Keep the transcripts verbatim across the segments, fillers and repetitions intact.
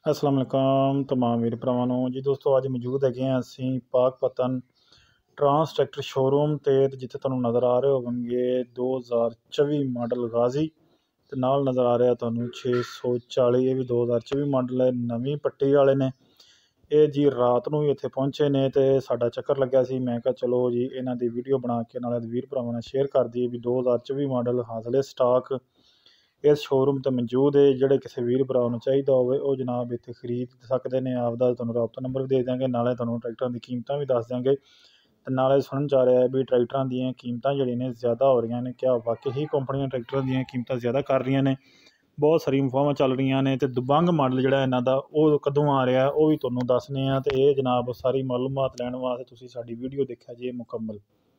अस्सलाम वालेकुम तमाम वीर भरावां नूं जी दोस्तों अज मौजूद है असी पाकपतन ट्रांस ट्रैक्टर शोरूम ते जिथे तुहानूं नज़र आ रहे होवणगे दो हज़ार चौबी मॉडल गाजी ते नाल नज़र आ रहा तुहानूं छे सौ चाली ये भी दो हज़ार चौबी मॉडल है नवीं पट्टी वाले ने ये जी रात नूं ही इत्थे पहुंचे ने ते साडा चक्कर लग्या सी मैं कहा चलो जी इन्हां दी वीडियो बना के नाले वीर भरावां नाल शेयर कर दईए भी दो हज़ार चौबी मॉडल हाजिर स्टाक इस शोरूम तो मौजूद है जोड़े किसी वीर भरा चाहिए हो जनाब इतने खरीद सकते हैं। आपका तुहानूं रबता नंबर भी दे देंगे नाले तुहानूं ट्रैक्टरों की कीमत भी दस देंगे तो नाले सुनन च आ रहा है भी ट्रैक्टरों दी कीमत जी ने ज़्यादा हो रही ने क्या वाकई ही कंपनियां ट्रैक्टरों दी कीमत ज़्यादा कर रही ने बहुत सारी अफवाहां चल रही ने तो दुबंग मॉडल जोड़ा इन्हों का वो कदों आ रहा वो भी तुहानूं दसने तो ये जनाब सारी मालूमात लैण वास्ते तुसीं साडी वीडियो देखा जे मुकम्मल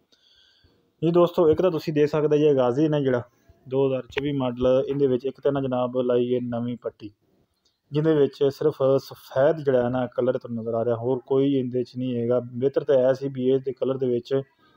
जी दोस्तों एक तो तुसीं देख सकते जे गाजी ने जोड़ा दो हज़ार चौबी मॉडल ये एक तो ना जनाब लाई है नवीं पट्टी जिन्हें सिर्फ सफेद जोड़ा है ना कलर तो नज़र आ रहा होर कोई ये नहीं है बेहतर तो है सी भी इस कलर के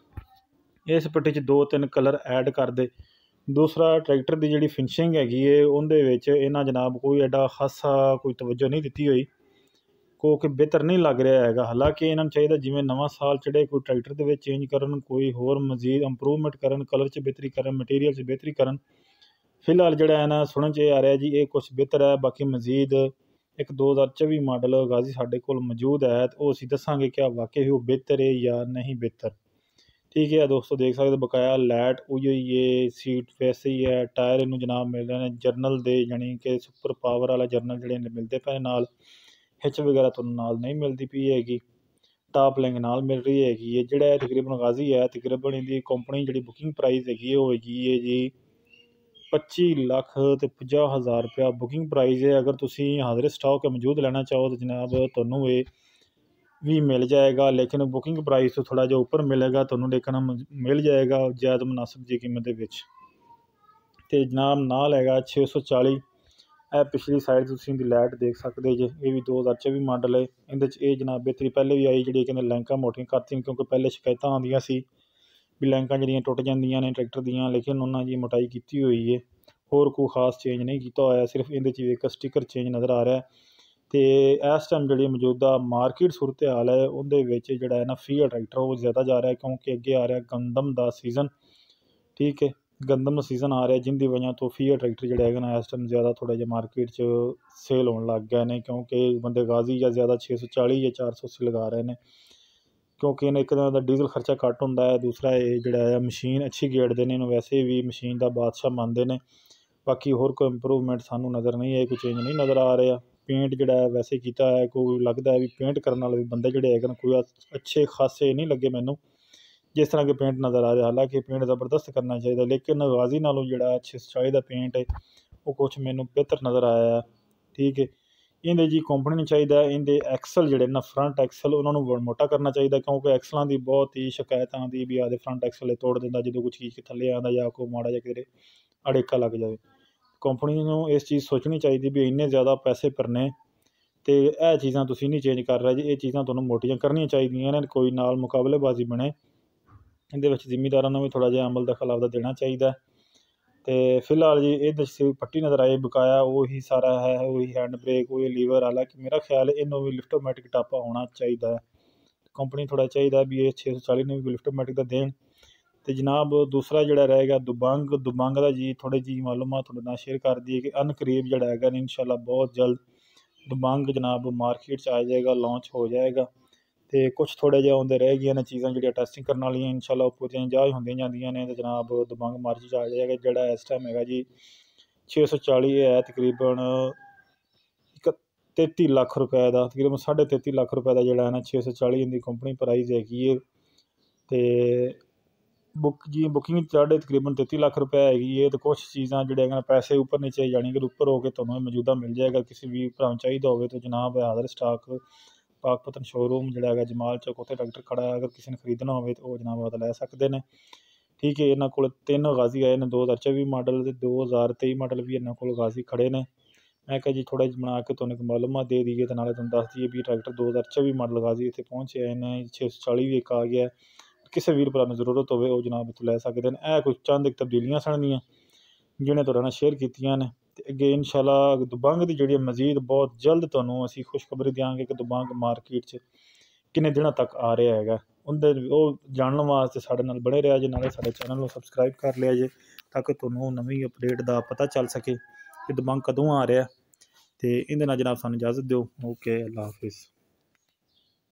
इस पट्टी च दो तीन कलर ऐड कर दे। दूसरा ट्रैक्टर की जी फिनिशिंग हैगी है उन्हें इन्हें जनाब कोई एडा खासा कोई तवज्जो नहीं दी हुई क्योंकि बेहतर नहीं लग रहा है। हालांकि इन्होंने चाहिए जिमें नवा साल चढ़े कोई ट्रैक्टर के चेंज करन कोई होर मजीद इंप्रूवमेंट करन कलर च बेहतरी करन मटीरियल च बेहतरी करन। फिलहाल जोड़ा है ना सुनने च आ रहा है जी ये कुछ बेहतर है बाकी मजीद एक दो हज़ार चौबी मॉडल गाजी साढ़े को मौजूद है तो असी दसांगे क्या वाकई वो बेहतर है या नहीं बेहतर। ठीक है दोस्तों देख सकते बकाया लाइट उही है सीट वैसे ही है टायर इनू जनाब मिल रहे हैं जर्नल दे यानी कि सुपर पावर वाला जर्नल जोड़े मिलते पे नाल हिच वगैरह तो नाल नहीं मिलती पी हैगी टॉप लिंक नाल मिल रही हैगी है जोड़ा तकरीबन गाजी है तकरीबन इनकी कंपनी जी बुकिंग प्राइस हैगी होगी है जी पच्ची लख तो पचास हज़ार रुपया बुकिंग प्राइस है। अगर तुसी हाजिर स्टॉक मौजूद लेना चाहो तो जनाब तुहानूं ये भी मिल जाएगा लेकिन बुकिंग प्राइस तो थोड़ा जो ऊपर मिलेगा तुहानूं लेकिन मिल जाएगा ज़्यादा मुनासिब जी कीमत के जनाब नाल हैगा छे सौ चाली ए पिछली साइड तुसीं दी लाइट देख सकते जे ये भी दो हज़ार चौबी मॉडल है इहदे जनाब बेहतरी पहले भी आई जी कहते लैंका मोटियां करती क्योंकि पहले शिकायत आदियाँ सी भी लैंका जड़ियाँ टुट जांदियां ने ट्रैक्टर दियाँ लेकिन उन्होंने जी मोटाई की हुई है होर कोई खास चेंज नहीं किया होया सिर्फ ये एक स्टिकर चेंज नज़र आ रहा है। तो इस टाइम जी मौजूदा मार्केट सूरत हाल है उन्हें जोड़ा है ना फील्ड ट्रैक्टर वो ज़्यादा जा रहा है क्योंकि अगे आ रहा है गंदम का सीजन। ठीक है गंदम सीजन आ रहा है जिनकी वजह तो फील्ड ट्रैक्टर जोड़े है ना इस टाइम ज़्यादा थोड़ा जहा मार्केट सेल होने लग गए हैं क्योंकि बंदे गाजी या ज़्यादा छे सौ चाली या चार सौ अस्सी लगा रहे हैं क्योंकि इन्हें एक तो डीजल खर्चा घट होंगे है दूसरा ये जोड़ा मशीन अच्छी गेड़ते हैं वैसे भी मशीन का बादशाह मानते हैं। बाकी होर कोई इंप्रूवमेंट सानू नज़र नहीं है कोई चेंज नहीं नज़र आ रहा पेंट जोड़ा है वैसे किया है कोई लगता है भी पेंट करने वाले बंदे जोड़े है कोई अच्छे खासे नहीं लगे मैनू जिस तरह के पेंट नज़र आ रहे हालांकि पेंट ज़बरदस्त करना चाहिए लेकिन गाजी नालों जोड़ा अच्छे चाही का पेंट है वो कुछ मैनू बेहतर नज़र आया। ठीक है इन्हें जी कंपनी चाहिए इनके एक्सल जोड़े ना फ्रंट एक्सल उन्होंने मोटा करना चाहिए क्योंकि एक्सलों की बहुत ही शिकायत आती भी आदि फ्रंट एक्सल तोड़ देता जो कुछ चीज़ थले आता या कोई माड़ा जा कि अड़ेका लग जाए। कंपनी को इस चीज़ सोचनी चाहिए भी इन्ने ज़्यादा पैसे भरने तो यह चीज़ा तुसीं नहीं चेंज कर रहे जी ये चीज़ा तुहानूं मोटियां करनियां चाहिए ने कोई नाल मुकाबलेबाजी बने इहदे जिमीदारों भी थोड़ा जहा अमल दखल आपदा देना चाहिए। तो फिलहाल जी ये पट्टी नज़र आई बकाया वही सारा है वही हैंड ब्रेक वही लीवर हालांकि मेरा ख्याल है इनू भी लिफ्टोमैटिक टापा होना चाहिए कंपनी थोड़ा चाहिए भी ये छे सौ चाली ने भी लिफ्टोमैटिक का देन। तो जनाब दूसरा जोड़ा रहेगा दुबंग दुबंग का जी थोड़ी जी मालूमात थोड़े नाल शेयर कर दी कि अनकरीब जोड़ा है इंशाल्लाह बहुत जल्द दुबंग जनाब मार्केट च आ जाएगा लॉन्च हो जाएगा। तो कुछ थोड़े जे आते रह गई ने चीज़ा जो टेस्टिंग करने वाली इंशाल्लाह पूरी जहाज होंदियां जांदियां ने तो जनाब दुबंग मार्केट आ जाएगा जोड़ा इस टाइम है जी छे सौ चाली है तकरीबन एक तेती लख रुपए का तकरीबन साढ़े तेती लख रुपए का जोड़ा है ना छे सौ चाली इनकी कंपनी प्राइस हैगी है। तो बुक जी बुकिंग साढ़े तकरीबन तेती लख रुपए हैगी है तो कुछ चीज़ा जो पैसे उपर नीचे जानी अगर उपर हो गए तो मौजूदा मिल जाएगा किसी भी भरा चाहिए हो तो जनाब हाजिर स्टाक पाकपतन शोरूम जोड़ा है जमाल चौक उत्थे ट्रैक्टर खड़ा है अगर किसी ने खरीदना हो तो जनाब वो लै सकते हैं। ठीक है इन्होंने को तीन गाजी आए हैं दो हज़ार चौबी मॉडल तो दो हज़ार तेई मॉडल भी इन्होंने को गाजी खड़े ने मैं कहा जी थोड़ा जी बना के तुहानूं मालूमात दे दीए तो नाले तुहानूं दस दीए भी ट्रैक्टर दो हज़ार चौबी मॉडल गाजी इतने पहुँचे हैं छे सौ चाली भी एक आ गया किसी वीर भरा जरूरत हो जनाब इतों लै सकते हैं। यह कुछ चंद एक तब्दीलियां सन जिन्हें तुहाडे नाल शेयर कीतियां ने ਤੇ ਅੱਗੇ ਇਨਸ਼ਾਅੱਲਾ ਦੁਬੰਗ ਦੀ ਜਿਹੜੀ ਮਜ਼ੀਦ ਬਹੁਤ ਜਲਦ ਤੁਹਾਨੂੰ ਅਸੀਂ ਖੁਸ਼ਖਬਰੀ ਦਿਆਂਗੇ ਕਿ ਦੁਬੰਗ ਮਾਰਕੀਟ 'ਚ ਕਿੰਨੇ ਦਿਨਾਂ ਤੱਕ ਆ ਰਿਹਾ ਹੈਗਾ। ਉਹਦੇ ਉਹ ਜਾਣਨ ਵਾਸਤੇ ਸਾਡੇ ਨਾਲ ਬਣੇ ਰਿਹਾ ਜੇ, ਨਾਲੇ ਸਾਡੇ ਚੈਨਲ ਨੂੰ ਸਬਸਕ੍ਰਾਈਬ ਕਰ ਲਿਆ ਜੇ ਤਾਂ ਕਿ ਤੁਹਾਨੂੰ ਨਵੀਂ ਅਪਡੇਟ ਦਾ ਪਤਾ ਚੱਲ ਸਕੇ ਕਿ ਦੁਬੰਗ ਕਦੋਂ ਆ ਰਿਹਾ। ਤੇ ਇਹਦੇ ਨਾਲ ਜਨਾਬ ਸਾਨੂੰ ਇਜਾਜ਼ਤ ਦਿਓ। ਓਕੇ, ਅੱਲਾ ਹਾਫਿਜ਼।